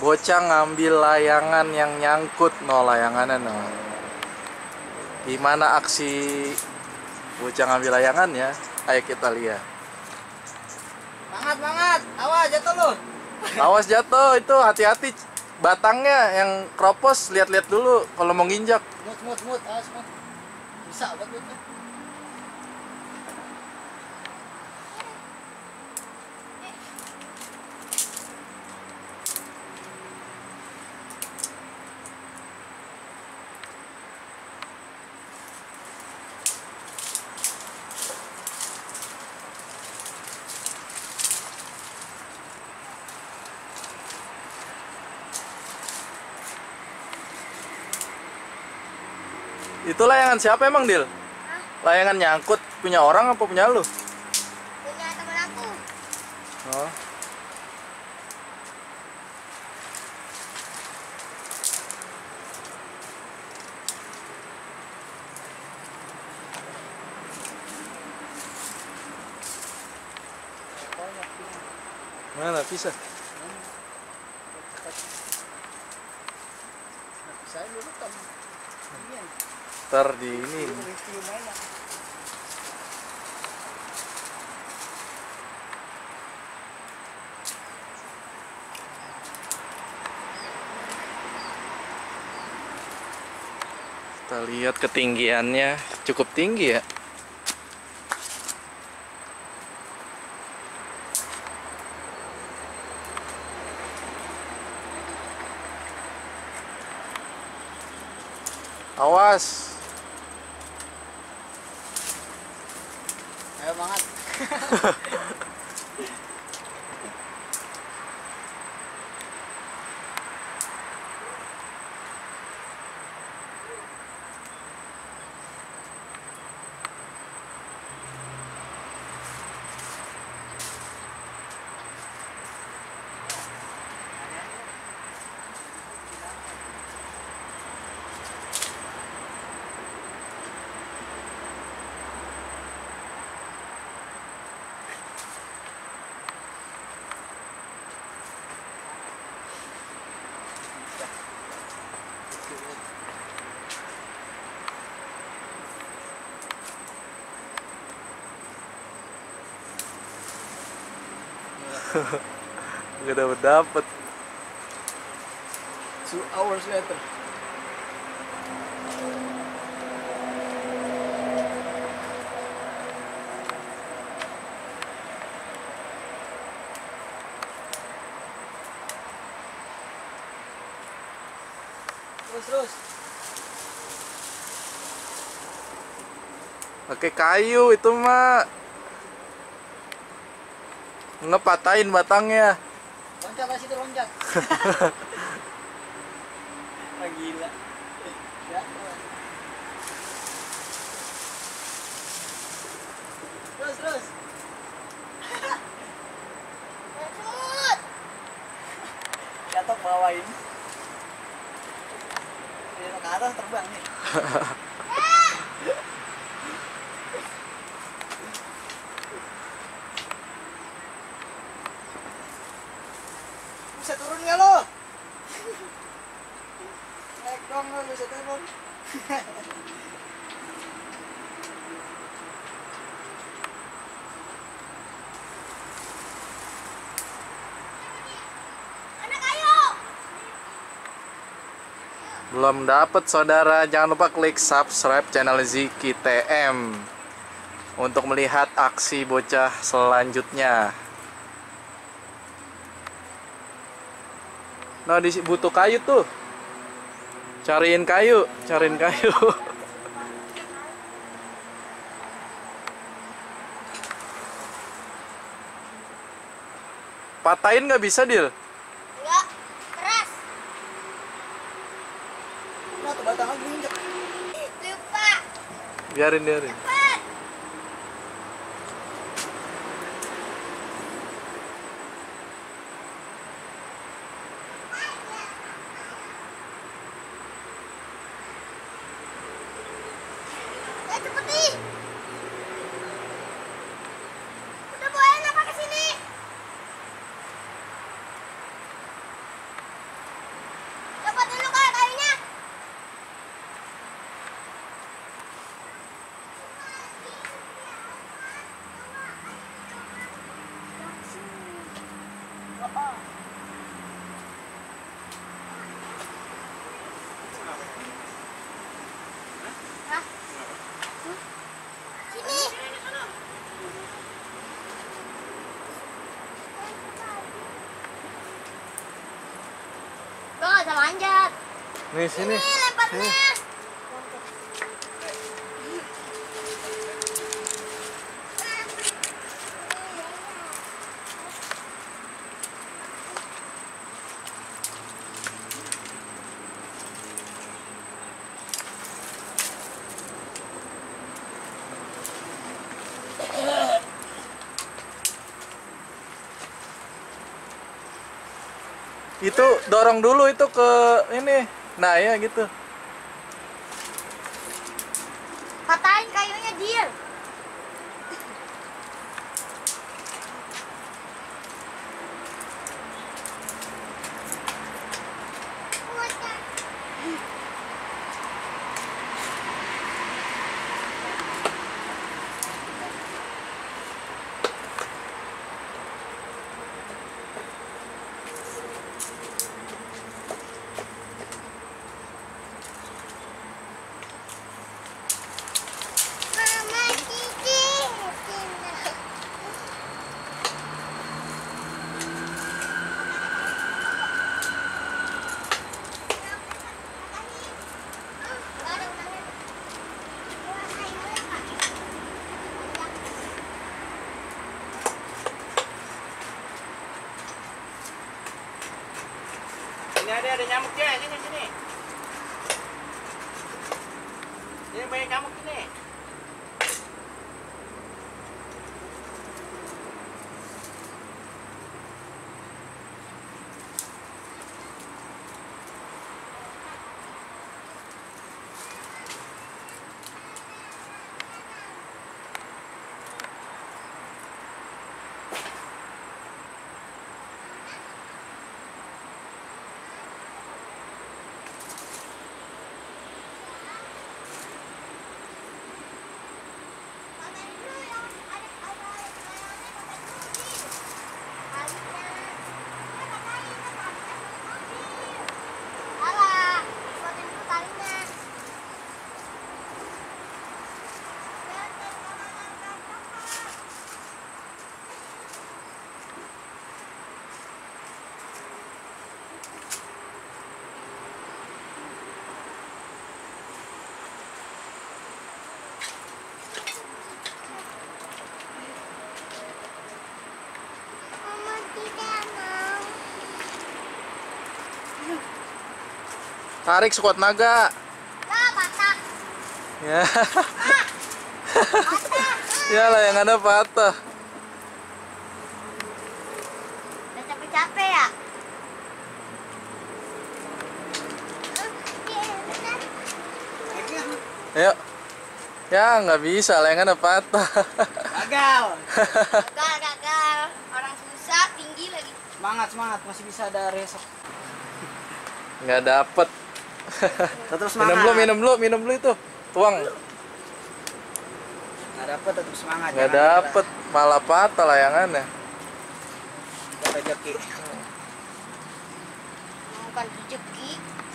Bocah ngambil layangan yang nyangkut, no layangannya no. Gimana aksi bocah ngambil layangan ya? Ayo kita lihat. Banget banget, awas jatuh lu. Awas jatuh, itu hati-hati batangnya yang kropos, lihat-lihat dulu kalau mau nginjak. Mut, awas mut. Bisa buat mut. Itu layangan siapa emang, Dil? Layangan nyangkut punya orang apa punya lu? Punya temen aku. Oh. Mana bisa? Saya dulu kan. Ntar di ini. Kita lihat ketinggiannya cukup tinggi ya. Awas. Ayo banget. Gak dapet. 2 hours later. Terus. Pakai kayu itu mah ngepatahin batangnya. Loncat lah situ loncat. Ah, gila. Ya. Terus. Lanjut. Jatuh bawain. Dia ke atas terbang nih. Bisa turun nggak lo? Naik dong lo bisa turun. Anak ayo. Belum dapet saudara, jangan lupa klik subscribe channel Ziki TM untuk melihat aksi bocah selanjutnya. Nah, butuh kayu tuh. Cariin kayu. Patahin nggak bisa, Dil? Enggak. Keras. Nah tuh batang lagi injek. Lupa. Biarin. Cepat. Cepet nih. Udah bawain apa ke sini? Nih sini. Ini lemparnya. Itu dorong dulu itu ke ini. Nah, ya gitu. Patahin kayunya, Dir. Mama Cici. Ini ada nyamuknya, sini sini. Ini banyak nyamuk ini. Tarik sekuat naga. Nah, patah. Ya. Ya lah yang ada patah. Udah capek-capek ya? Ayo. Ya nggak bisa lah yang ada patah. Gagal. Gagal. Orang susah, tinggi lagi. Semangat semangat, masih bisa ada resep. Nggak dapet. Tetap semangat. Minum dulu itu. Tuang. Nggak dapet, tetap semangat. Nggak jangan dapet, malah patah layangannya. nyerah. Rezeki. Bukan rezeki.